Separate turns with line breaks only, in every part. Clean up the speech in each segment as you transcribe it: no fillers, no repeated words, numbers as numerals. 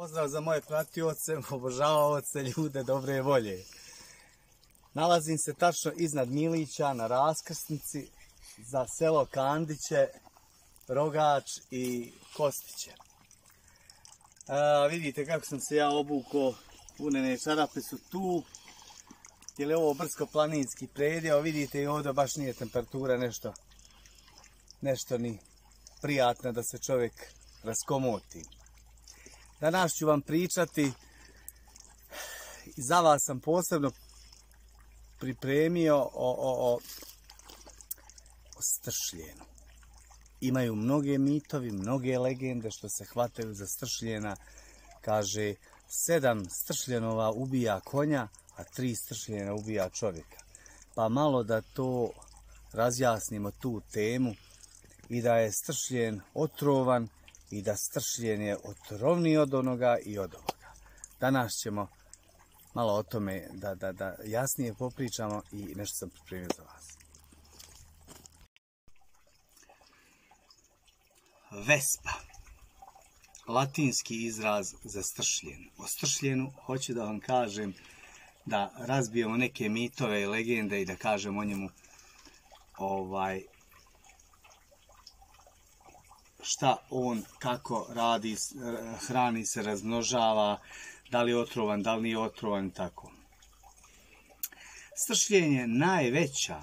Pozdrav za moje pratioce, obožavaoce, ljude dobre volje. Nalazim se tačno iznad Milića na raskrsnici za selo Kandiće, Rogač i Kostiće. Vidite kako sam se ja obukao, punene čarape su tu, jer je ovo brdsko-planinski predjel, vidite i ovdje baš nije temperatura nešto ni prijatna da se čovjek raskomoti. Danas ću vam pričati, i za vas sam posebno pripremio o stršljenu. Imaju mnoge mitovi, mnoge legende što se hvataju za stršljena. Kaže, 7 stršljenova ubija konja, a 3 stršljena ubija čovjeka. Pa malo da to razjasnimo, tu temu, i da je stršljen otrovan i da stršljen je otrovniji od onoga i od ovoga. Danas ćemo malo o tome da jasnije popričamo i nešto sam pripremio za vas. Vespa. Latinski izraz za stršljen. O stršljenu hoću da vam kažem, da razbijemo neke mitove i legende i da kažem o njemu šta on, kako radi, hrani se, razmnožava, da li je otrovan, da li nije otrovan, tako. Stršljen je najveća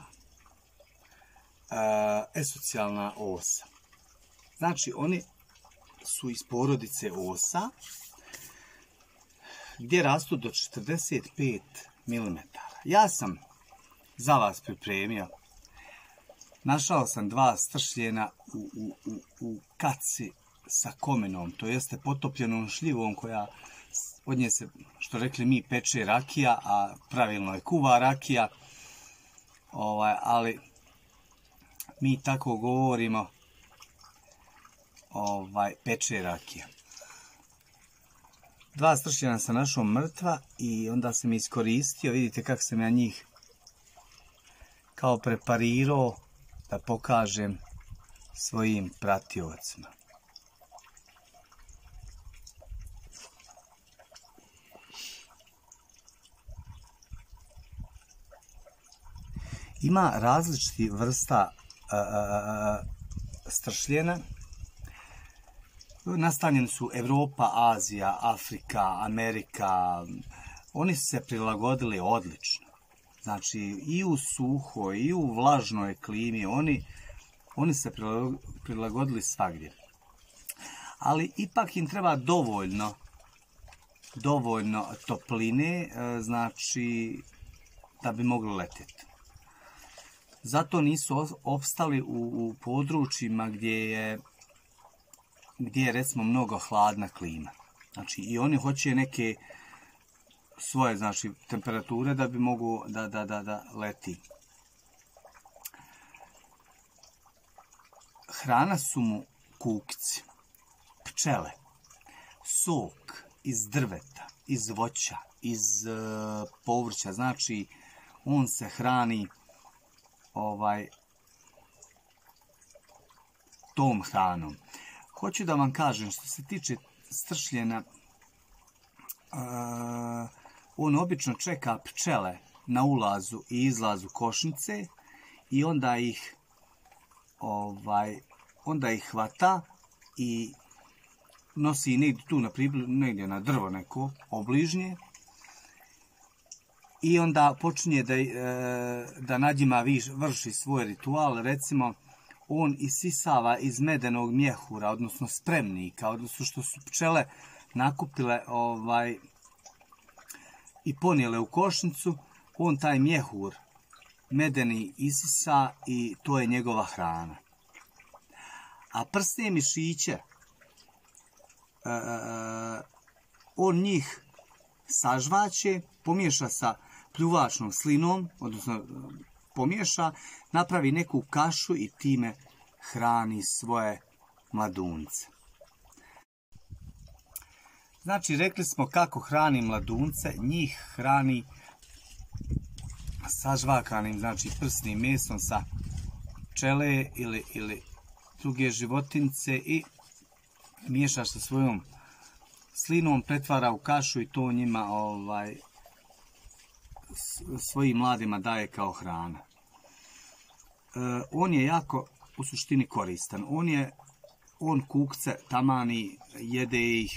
esocijalna osa. Znači, oni su iz porodice osa, gdje rastu do 45 mm. Ja sam za vas pripremio, našao sam 2 stršljena u kaci sa komenom, to jeste potopljenom šljivom koja od nje se, što rekli mi, peče rakija, a pravilno je kuva rakija, ali mi tako govorimo, peče rakija. 2 stršljena sam našao mrtva i onda sam iskoristio, vidite kako sam ja njih kao preparirao da pokažem svojim pratiocima. Ima različitih vrsta stršljena. Nastanjeni su Evropa, Azija, Afrika, Amerika. Oni su se prilagodili odlično. Znači, i u suhoj, i u vlažnoj klimi, oni se prilagodili svagdje. Ali ipak im treba dovoljno topline, znači, da bi mogli letjeti. Zato nisu opstali u područjima gdje je recimo mnogo hladna klima. Znači, i oni hoće neke svoje, znači, temperature da bi mogu da leti. Hrana su mu kukici, pčele, sok iz drveta, iz voća, iz povrća. Znači, on se hrani tom hranom. Hoću da vam kažem, što se tiče stršljena, on obično čeka pčele na ulazu i izlazu košnice i onda ih hvata i nosi negdje tu negdje na drvo neko obližnje i onda počinje da nad njima vrši svoj ritual. Recimo, on isisava iz medenog mjehura, odnosno spremnika, odnosno što su pčele nakupile i ponijele u košnicu, on taj mjehur medeni isisa i to je njegova hrana. A prsne mišiće, on njih sažvaće, pomiješa sa pljuvačnom slinom, odnosno pomiješa, napravi neku kašu i time hrani svoje mladunce. Znači, rekli smo kako hrani mladunce, njih hrani sažvakanim, znači prsnim mesom sa pčele ili druge životince i miješa sa svojom slinom pretvara u kašu i to njima svojim mladima daje kao hrana. On je jako u suštini koristan. On kukce tamani, jede ih,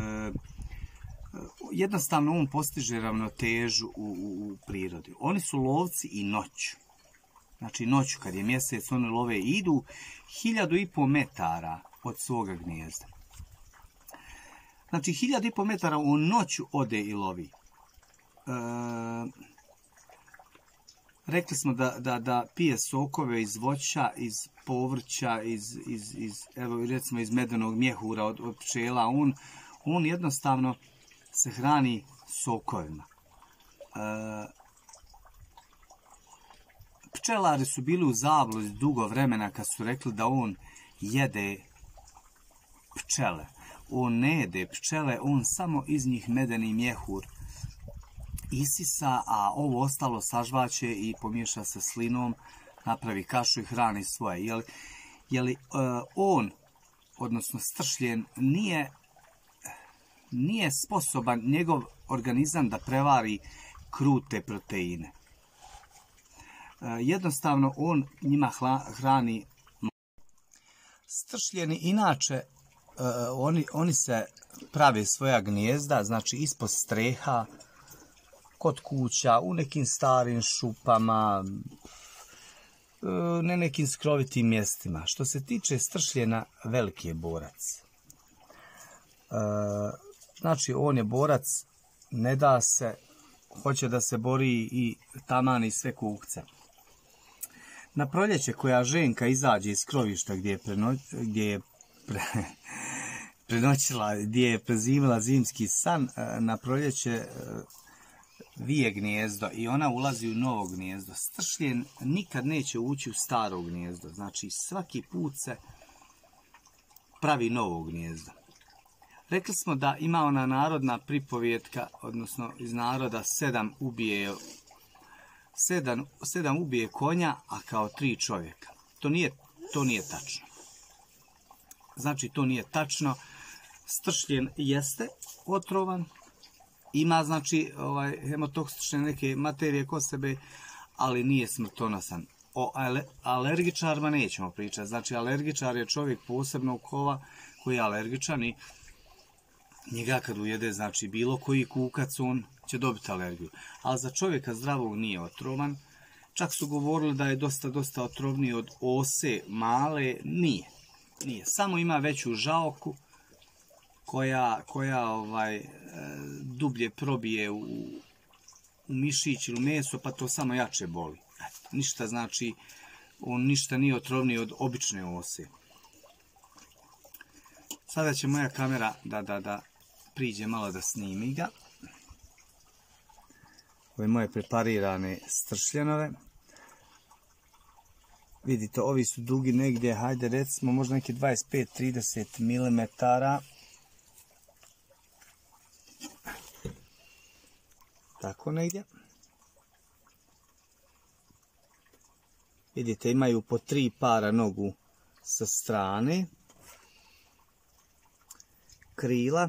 jednostavno on postiže ravnotežu u prirodi. Oni su lovci i noću. Znači noću kad je mjesec oni love i idu 1500 metara od svoga gnijezda. Znači 1500 metara u noću ode i lovi. Rekli smo da pije sokove iz voća, iz povrća, evo recimo iz medenog mjehura od pčela. On jednostavno se hrani sokovima. Pčelari su bili u zabludi dugo vremena kad su rekli da on jede pčele. On ne jede pčele, on samo iz njih medeni mjehur isisa, a ovo ostalo sažvaće i pomiješa sa slinom, napravi kašu i hrani svoje. On, odnosno stršljen, nije sposoban njegov organizam da prevari krute proteine. Jednostavno on njima hrani. Stršljeni inače oni se prave svoja gnijezda, znači ispod streha, kod kuća, u nekim starim šupama, na nekim skrovitim mjestima. Što se tiče stršljena, veliki je borac. Znači on je borac, ne da se, hoće da se bori i tamani sve kukce. Na proljeće koja ženka izađe iz skrovišta gdje je prenoćila, gdje je prezimila zimski san, na proljeće vije gnijezdo i ona ulazi u novo gnijezdo. Stršljen nikad neće ući u staro gnijezdo. Znači svaki put se pravi novo gnijezdo. Rekli smo da ima ona narodna pripovjetka, odnosno iz naroda 7 ubije konja, a kao 3 čovjeka. To nije tačno. Znači to nije tačno. Stršljen jeste otrovan, ima znači hemotoksične neke materije kod sebe, ali nije smrtonosan. O alergičarima nećemo pričati. Znači alergičar je čovjek posebnog kova koji je alergičan i njega kad ujede, znači bilo koji kukac, on će dobiti alergiju. Ali za čovjeka zdravog nije otrovan. Čak su govorili da je dosta otrovniji od ose male. Nije. Samo ima veću žaoku koja dublje probije u mišić ili meso, pa to samo jače boli. Ništa znači, on ništa nije otrovniji od obične ose. Sada će moja kamera da priđe malo da snimi ga. Ove moje preparirane stršljenove. Vidite, ovi su dugi negdje, hajde recimo možda neki 25-30 mm. Tako negdje. Vidite, imaju po 3 para nogu sa strane. Krila.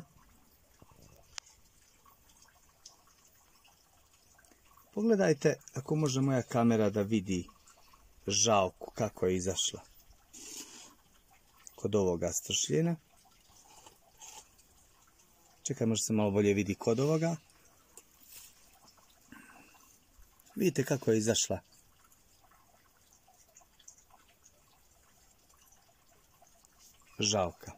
Pogledajte ako može moja kamera da vidi žalku kako je izašla kod ovoga stršljena. Čekaj, možda se malo bolje vidi kod ovoga. Vidite kako je izašla. Žalka.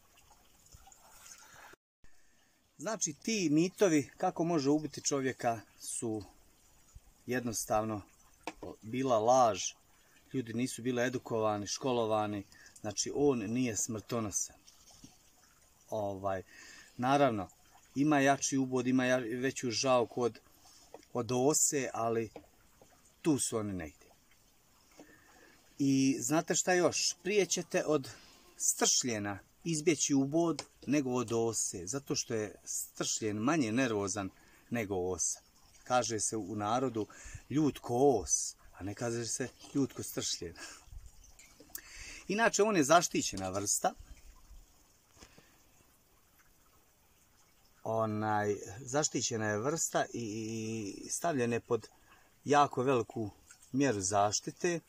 Znači ti mitovi kako može ubiti čovjeka su jednostavno bila laž. Ljudi nisu bili edukovani, školovani. Znači on nije smrtonosan. Naravno, ima jači ubod, ima veću žalku od ose, ali tu su oni negdje. I znate šta još? Prije ćete od stršljena izbjeći ubod nego od ose, zato što je stršljen manje nervozan nego osa. Kaže se u narodu ljud ko os, a ne kaže se ljud ko stršljen. Inače, on je zaštićena vrsta. zaštićena je vrsta i stavljena je pod jako veliku mjeru zaštite.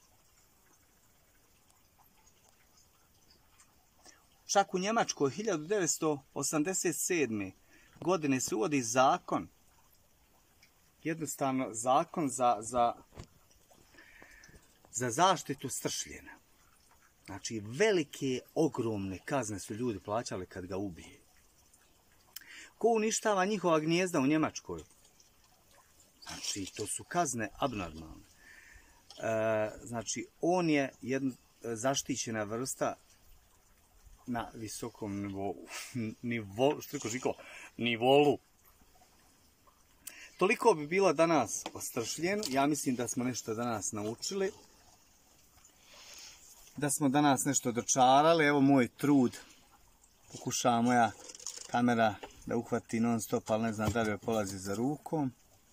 Čak u Njemačkoj 1987. godine se uvodi zakon, jednostavno zakon za zaštitu stršljena. Znači, velike, ogromne kazne su ljudi plaćali kad ga ubije. Ko uništava njihova gnijezda u Njemačkoj? Znači, to su kazne abnormalne. Znači, on je jedna zaštićena vrsta na visokom nivou. Toliko bi bilo danas o stršljenu. Ja mislim da smo nešto danas naučili. Da smo danas nešto dočarali. Evo moj trud. Pokušava moja kamera da uhvati non stop, ali ne znam da li joj polazi za rukom.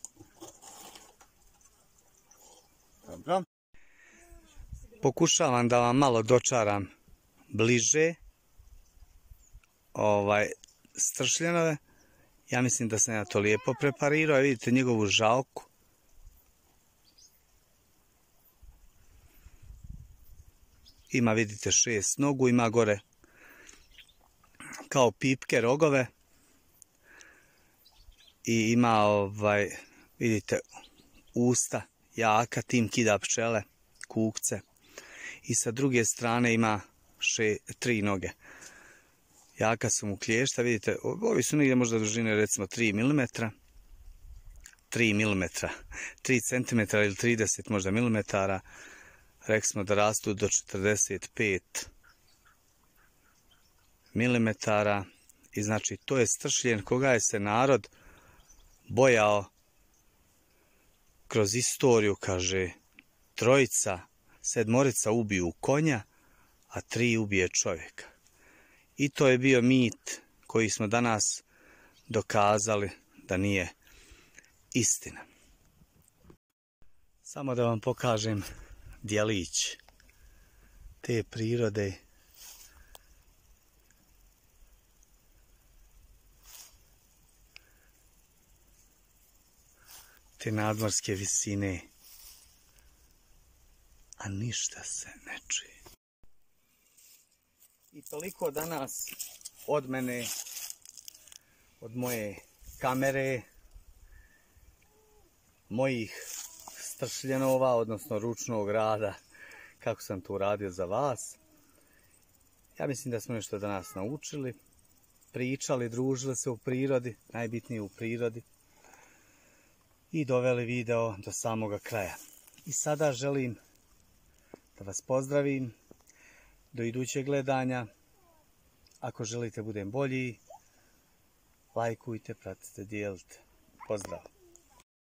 Dobro. Pokušavam da vam malo dočaram bliže stršljenove. Ja mislim da sam ja to lijepo preparirao. Vidite njegovu žalku. Ima, vidite, 6 nogu, ima gore kao pipke rogove. I ima, vidite, usta jaka, tim kida pčele, kukce. I sa druge strane ima 3 noge. Jaka su mu klješta, vidite, ovi su negdje možda dužine recimo 3 mm, 3 cm ili 30 možda milimetara. Rekli smo da rastu do 45 mm. I znači to je stršljen koga je se narod bojao kroz istoriju, kaže, 7 ubiju konja, a 3 ubije čovjeka. I to je bio mit koji smo danas dokazali da nije istina. Samo da vam pokažem djelić te prirode. Te nadmorske visine. A ništa se ne čuje. I toliko danas od mene, od moje kamere, mojih stršljenova, odnosno ručnog rada, kako sam to uradio za vas. Ja mislim da smo nešto danas naučili, pričali, družili se u prirodi, najbitnije u prirodi, i doveli video do samoga kraja. I sada želim da vas pozdravim. Do idućeg gledanja. Ako želite budem bolji, lajkujte, pratite, dijelite. Pozdrav!